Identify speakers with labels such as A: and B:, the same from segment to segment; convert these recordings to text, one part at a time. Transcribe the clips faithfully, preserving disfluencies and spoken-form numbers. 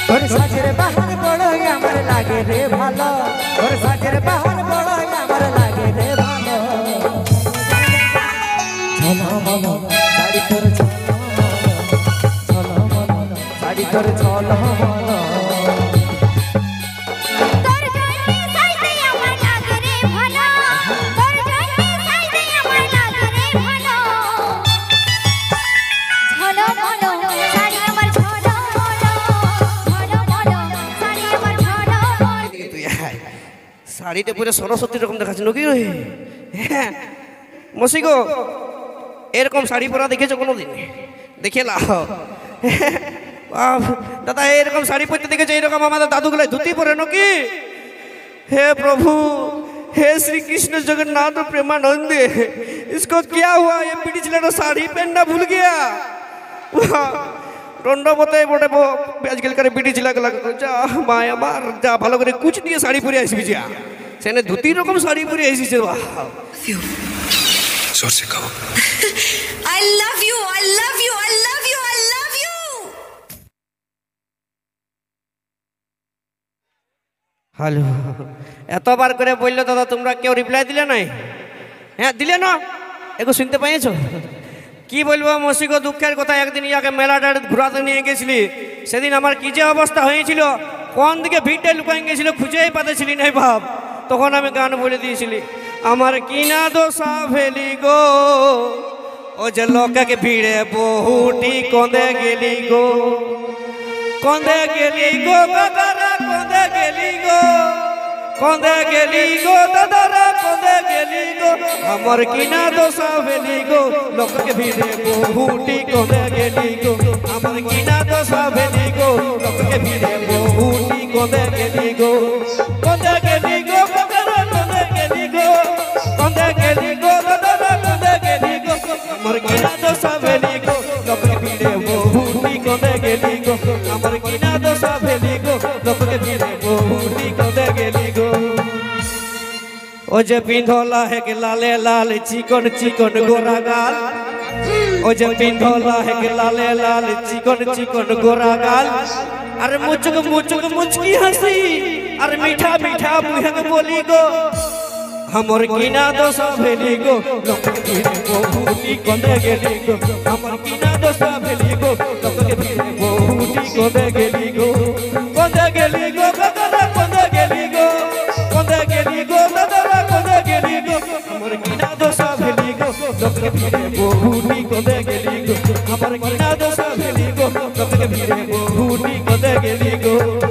A: তোর সাজের বাহার বড় আমার লাগে রে ভালো তোর সাজের বাহার বড় আমার লাগে রে ভালো ঝলা মলা শাড়ি তোর ঝলা মলা শাড়ি তোর ঝলা মলা
B: শাড়িটা পুরো সরস্বতী রকম দেখাচ্ছে নাকি হ্যাঁ মসি গো এরকম শাড়ি পরা দেখেছো কোনোদিন দেখে লাও দাদা এরকম শাড়ি পরতে দেখেছো এরকম আমাদের দাদুগুলো ধুতি পরে নাকি हे प्रभु हे श्री कृष्ण जगन्नाथ प्रेमानंद इसको क्या हुआ ये पीढ़ी चिल्ला साड़ी पहनना भूल गया रंडो बताए बोटे आजकल करे पीढ़ी चिल्ला जा माया मार जा ভালো করে কুচ দিয়ে শাড়ি পরে আসবি যা সেনে ধুতি রকম শাড়ি পরে এসেছে বাহ
C: जोर से कहो I love you I love you I love you I love you
B: hello এতবার করে বললো দাদা তোমরা কেউ রিপ্লাই দিলে নাই হ্যাঁ দিলে না একটু শুনতে পাইছো কি বলবো মসিগো দুঃখের কথা একদিন ইয়াকে মেলাটা ঘুরাতে নিয়ে গেছিলি সেদিন আমার কি যে অবস্থা হয়েছিল কোন দিকে ভিড়টা লুকাই গেছিল খুঁজেই পাতেছিলি নাই ভাব তখন আমি গান বলে দিয়েছিলি আমার কিনা দোষা ফেলি গো ও যে লোককে ভিড়ে বহুটি কন্দে গেলি গো কন্দে গেলি গো বাবারা কন্দে গেলি গো কন্দে গেলি গো দাদারা কন্দে গেলি গো আমার কিনা দোষা ফেলি গো লোককে ভিড়ে বহুটি কন্দে গেলি গো আমার কিনা দোষা ফেলি গো লোককে ভিড়ে বহুটি কন্দে গেলি গো কন্দে গেলি গো বাবারা কন্দে গেলি গো কন্দে গেলি গো দাদারা কন্দে গেলি গো আমার কিনা দোষা ফেলি গো লোককে ভিড়ে বহুটি কন্দে গেলি গো আমার কিনা দোষা ফেলি গো লোককে ভিড়ে বহুটি কন্দে গেলি গো ओ जे पिंधोला है के लाले लाल चिकन चिकन गोरा गाल ओ जे पिंधोला है के लाले लाल चिकन चिकन गोरा गाल अरे मुचुक मुचुक मुचकी हंसी अरे मीठा मीठा मुहक बोली गो हमर किना दोसा भेली गो लोकके भिड़े बहुटी कन्दे गेली गो हमर किना दोसा भेली गो लोकके भिड़े बहुटी कन्दे गेली गो कन्दे गेली गो कन्दे कन्दे गेली गो कन्दे गेली गो दादा कन्दे गेली गो हमर किना दोसा भेली गो लोकके भिड़े बहुटी कन्दे गेली गो हमर किना दोसा भेली गो लोकके भिड़े बहुटी कन्दे गेली गो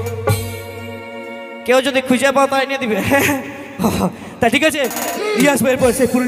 B: কেউ যদি খুঁজে পাও তাই নিয়ে দিবে তা ঠিক আছে ইয়াস বের পড়ছে পুরো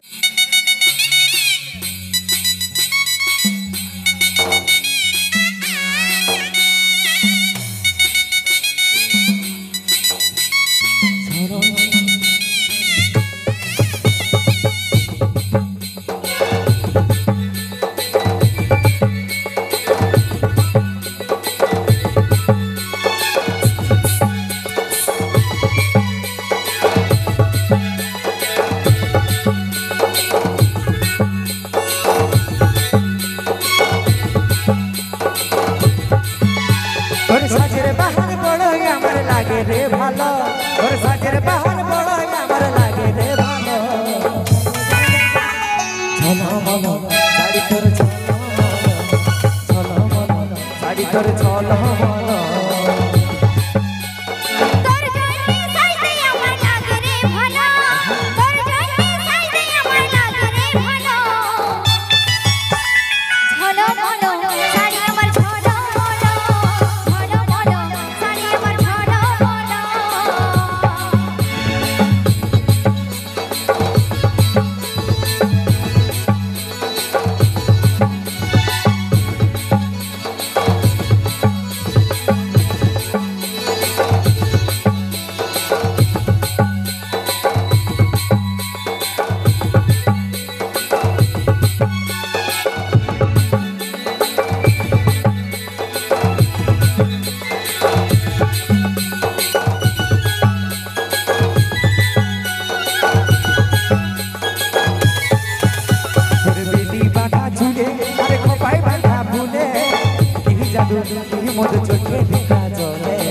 A: মধু চোখে দেখা জলে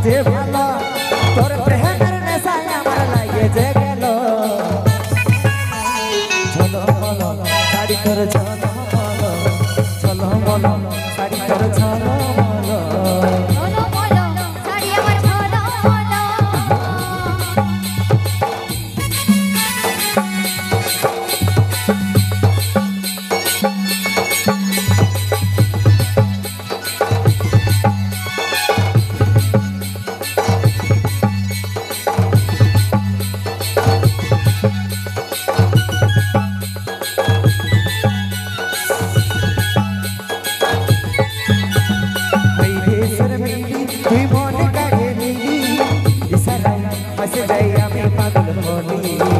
A: যে ভালো তোর প্রেমের নেশায় আমার লাগে যে গেল চলো বলো শাড়ি করে চলো বলো চলো বলো শাড়ি করে চলো বলো
D: বলো বলো শাড়ি আমার ভালো বলো
A: ওই দেশের মিলি তুই মন কাড়ে নিলি ইশারায় ফাঁসে যাই আমি পাগল হলি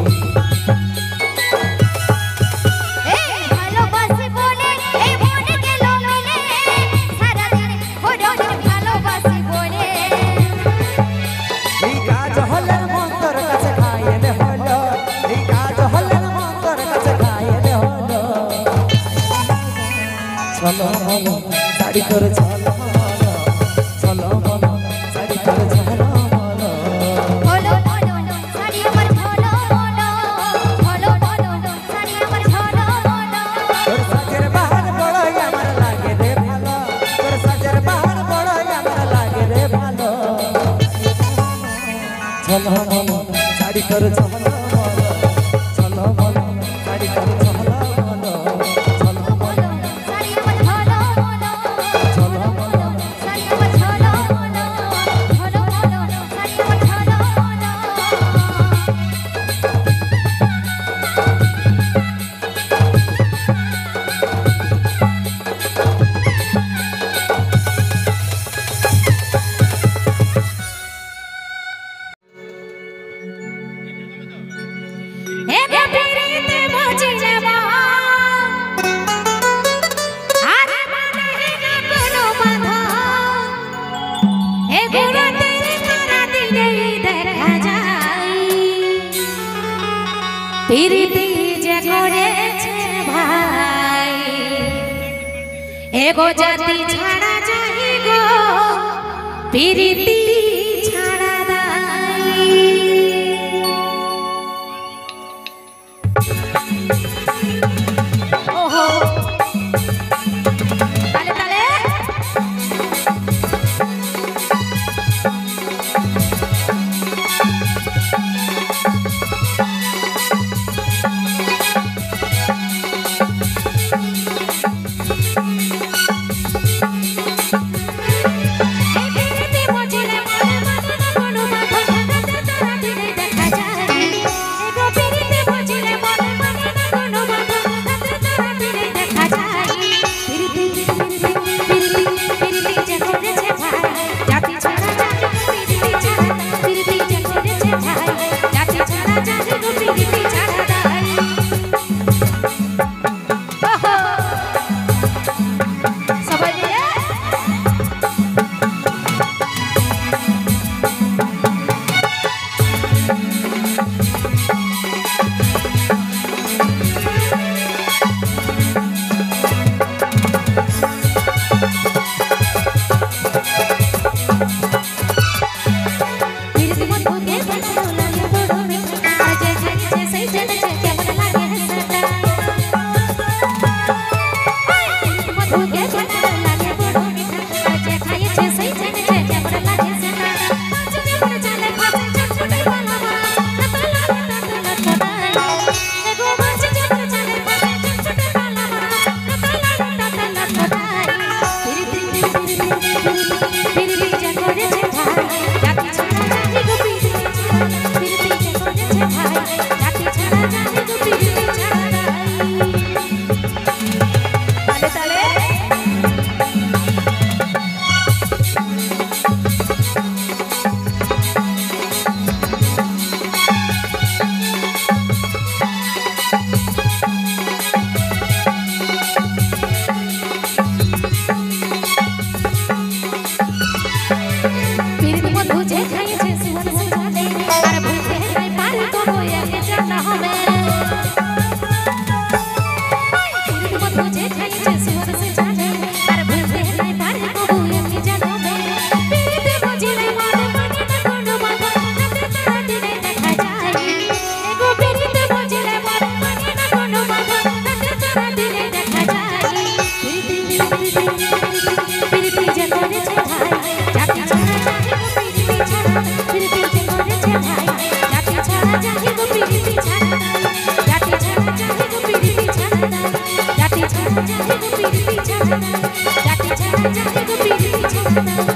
D: এই ভালোবাসি বলে এই মন গেল মিলে সারাদিন ওরকম ভালোবাসি বলে
A: এই কাজ হলে মন তোর কাছে খাইলে হলো এই কাজ হলে মন তোর কাছে খাইলে হলো চলো বলো শাড়ি করে চলো বলো চলো বলো শাড়ি করে চলো বলো
D: বলো বলো শাড়ি আমার ভালো বলো বলো বলো শাড়ি আমার ভালো বলো
A: তোর সাজের বাহার বড়ই আমার লাগে রে ভালো তোর সাজের বাহার বড়ই আমার লাগে রে ভালো চলো বলো শাড়ি করে চলো বলো চলো বলো শাড়ি করে চলো বলো চলো
D: বলো শাড়ি আমার ভালো বলো
A: চলো
D: বলো শাড়ি আমার ভালো বলো বলো বলো শাড়ি আমার ভালো বলো এগো পিরিতে বুঝিলে মা আরে মানে না কোনো বাধা এগো রাতের সারা দিনে দেখা যায় পিরিতি যে করেছে ভাই এগো জাতি ছাড়া যাই গো পিরিতি ছাড়া দাই ওহো তালে তালে এই পিরিতি বুঝিলে রাস্তায়